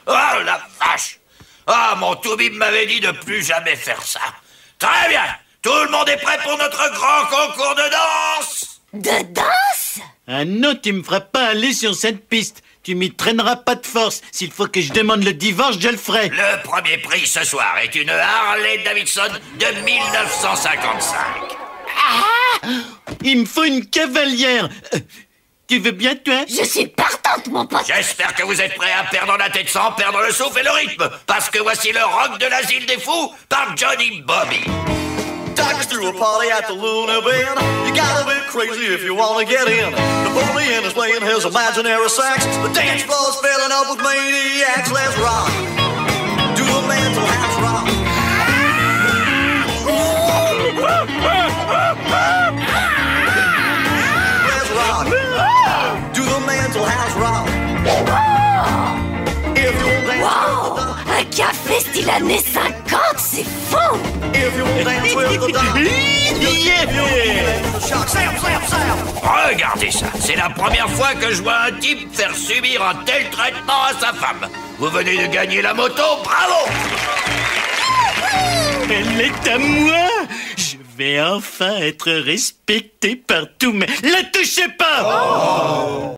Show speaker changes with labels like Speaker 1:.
Speaker 1: Oh la vache! Ah, mon toubib m'avait dit de plus jamais faire ça. Très bien! Tout le monde est prêt pour notre grand concours de danse?
Speaker 2: De danse?
Speaker 3: Ah non, tu me feras pas aller sur cette piste. Tu m'y traîneras pas de force. S'il faut que je demande le divorce, je le ferai.
Speaker 1: Le premier prix ce soir est une Harley Davidson de 1955.
Speaker 3: Ah! Il me faut une cavalière. Tu veux bien, toi?
Speaker 2: Je suis partante, mon pote.
Speaker 1: J'espère que vous êtes prêts à perdre la tête sans perdre le souffle et le rythme. Parce que voici le rock de l'asile des fous par Johnny Bobby.
Speaker 4: Doctors threw a party at the Luna Bin. You gotta be crazy if you wanna get in. Napoleon is playing his imaginary sax. The dance floor's filling up with maniacs. Let's rock. Do the mental house rock. Let's rock. Do the mental house rock. If you'll dance
Speaker 2: Wow!
Speaker 4: with the
Speaker 2: Un café style années 50, c'est fou!
Speaker 4: If you'll dance with the dog. Shock. Sam, Sam, Sam.
Speaker 1: Regardez ça, c'est la première fois que je vois un type faire subir un tel traitement à sa femme. Vous venez de gagner la moto, bravo!
Speaker 3: Elle est à moi. Je vais enfin être respecté par tous, mais la touchez pas!